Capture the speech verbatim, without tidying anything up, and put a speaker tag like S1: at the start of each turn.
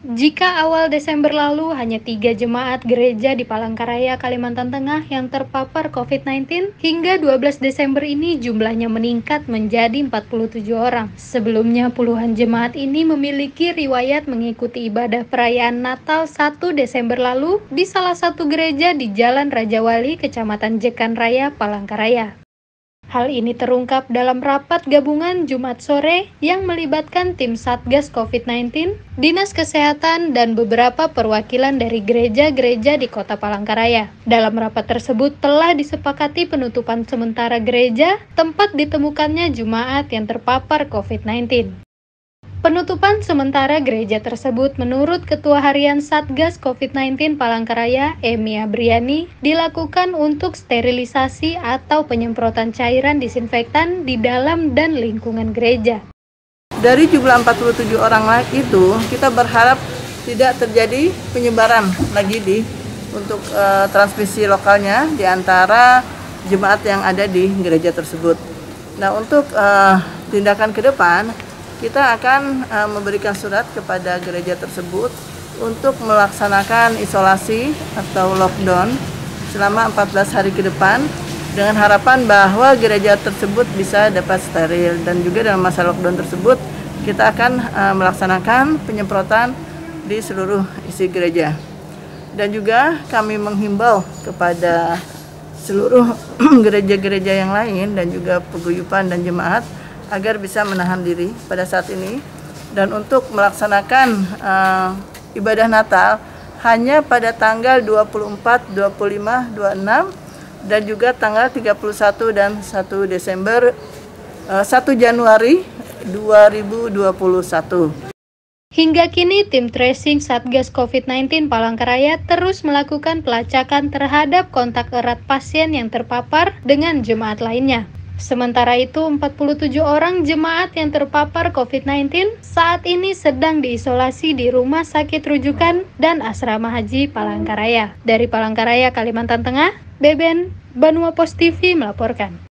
S1: Jika awal Desember lalu hanya tiga jemaat gereja di Palangkaraya, Kalimantan Tengah yang terpapar covid sembilan belas, hingga dua belas Desember ini jumlahnya meningkat menjadi empat puluh tujuh orang. Sebelumnya puluhan jemaat ini memiliki riwayat mengikuti ibadah perayaan Natal satu Desember lalu di salah satu gereja di Jalan Raja Wali, Kecamatan Jekan Raya, Palangkaraya. Hal ini terungkap dalam rapat gabungan Jumat sore yang melibatkan tim Satgas covid sembilan belas, Dinas Kesehatan, dan beberapa perwakilan dari gereja-gereja di Kota Palangkaraya. Dalam rapat tersebut telah disepakati penutupan sementara gereja tempat ditemukannya jemaat yang terpapar covid sembilan belas. Penutupan sementara gereja tersebut menurut Ketua Harian Satgas covid sembilan belas Palangkaraya, Emi Abriani, dilakukan untuk sterilisasi atau penyemprotan cairan disinfektan di dalam dan lingkungan gereja.
S2: Dari jumlah empat puluh tujuh orang itu, kita berharap tidak terjadi penyebaran lagi di untuk uh, transmisi lokalnya di antara jemaat yang ada di gereja tersebut. Nah, untuk uh, tindakan ke depan, kita akan uh, memberikan surat kepada gereja tersebut untuk melaksanakan isolasi atau lockdown selama empat belas hari ke depan dengan harapan bahwa gereja tersebut bisa dapat steril, dan juga dalam masa lockdown tersebut kita akan uh, melaksanakan penyemprotan di seluruh isi gereja. Dan juga kami menghimbau kepada seluruh gereja-gereja yang lain dan juga paguyuban dan jemaat agar bisa menahan diri pada saat ini, dan untuk melaksanakan uh, ibadah Natal hanya pada tanggal dua puluh empat, dua puluh lima, dua puluh enam, dan juga tanggal tiga puluh satu dan satu Desember, uh, satu Januari dua ribu dua puluh satu.
S1: Hingga kini tim tracing Satgas covid sembilan belas Palangkaraya terus melakukan pelacakan terhadap kontak erat pasien yang terpapar dengan jemaat lainnya. Sementara itu, empat puluh tujuh orang jemaat yang terpapar covid sembilan belas saat ini sedang diisolasi di Rumah Sakit Rujukan dan Asrama Haji Palangkaraya. Dari Palangkaraya, Kalimantan Tengah, Beben, Banua Pos T V melaporkan.